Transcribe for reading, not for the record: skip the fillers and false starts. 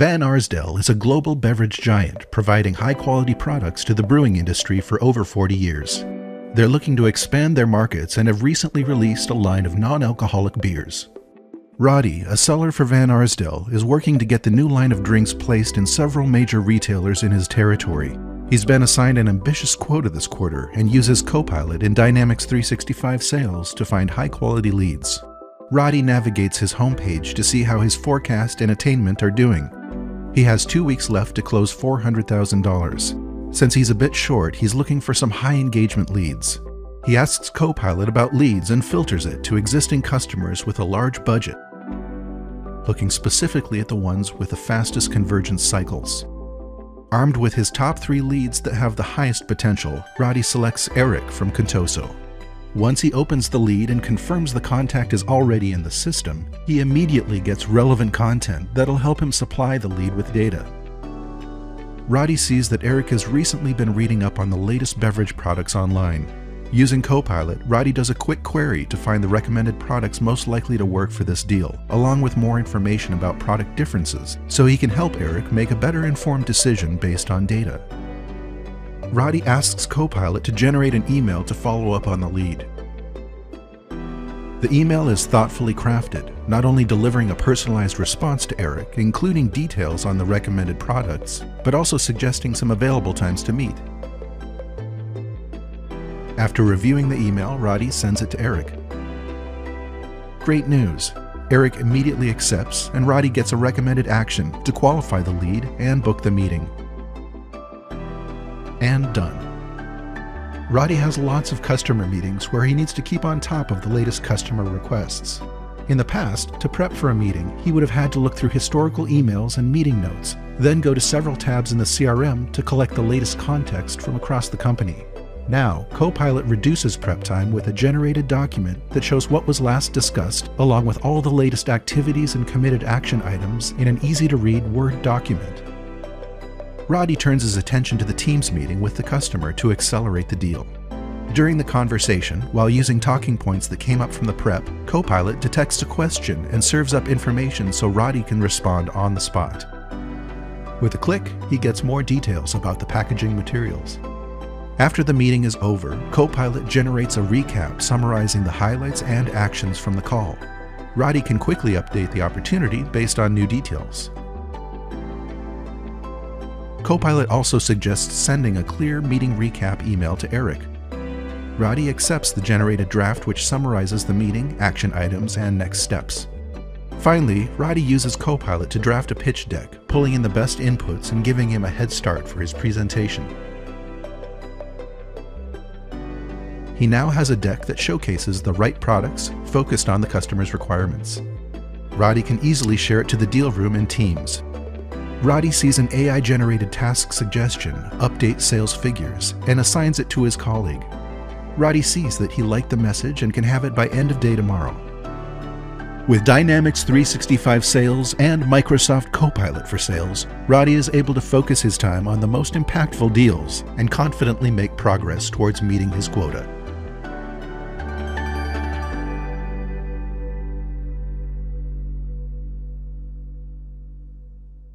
Van Arsdale is a global beverage giant providing high-quality products to the brewing industry for over 40 years. They're looking to expand their markets and have recently released a line of non-alcoholic beers. Roddy, a seller for Van Arsdale, is working to get the new line of drinks placed in several major retailers in his territory. He's been assigned an ambitious quota this quarter and uses Copilot in Dynamics 365 Sales to find high-quality leads. Roddy navigates his homepage to see how his forecast and attainment are doing. He has 2 weeks left to close $400,000. Since he's a bit short, he's looking for some high-engagement leads. He asks Copilot about leads and filters it to existing customers with a large budget, looking specifically at the ones with the fastest convergence cycles. Armed with his top 3 leads that have the highest potential, Roddy selects Eric from Contoso. Once he opens the lead and confirms the contact is already in the system, he immediately gets relevant content that'll help him supply the lead with data. Roddy sees that Eric has recently been reading up on the latest beverage products online. Using Copilot, Roddy does a quick query to find the recommended products most likely to work for this deal, along with more information about product differences, so he can help Eric make a better informed decision based on data. Roddy asks Copilot to generate an email to follow up on the lead. The email is thoughtfully crafted, not only delivering a personalized response to Eric, including details on the recommended products, but also suggesting some available times to meet. After reviewing the email, Roddy sends it to Eric. Great news! Eric immediately accepts, and Roddy gets a recommended action to qualify the lead and book the meeting. And done. Roddy has lots of customer meetings where he needs to keep on top of the latest customer requests. In the past, to prep for a meeting, he would have had to look through historical emails and meeting notes, then go to several tabs in the CRM to collect the latest context from across the company. Now, Copilot reduces prep time with a generated document that shows what was last discussed, along with all the latest activities and committed action items in an easy-to-read Word document. Roddy turns his attention to the Teams meeting with the customer to accelerate the deal. During the conversation, while using talking points that came up from the prep, Copilot detects a question and serves up information so Roddy can respond on the spot. With a click, he gets more details about the packaging materials. After the meeting is over, Copilot generates a recap summarizing the highlights and actions from the call. Roddy can quickly update the opportunity based on new details. Copilot also suggests sending a clear meeting recap email to Eric. Roddy accepts the generated draft, which summarizes the meeting, action items, and next steps. Finally, Roddy uses Copilot to draft a pitch deck, pulling in the best inputs and giving him a head start for his presentation. He now has a deck that showcases the right products focused on the customer's requirements. Roddy can easily share it to the deal room in Teams. Roddy sees an AI-generated task suggestion, update sales figures, and assigns it to his colleague. Roddy sees that he liked the message and can have it by end of day tomorrow. With Dynamics 365 Sales and Microsoft Copilot for Sales, Roddy is able to focus his time on the most impactful deals and confidently make progress towards meeting his quota.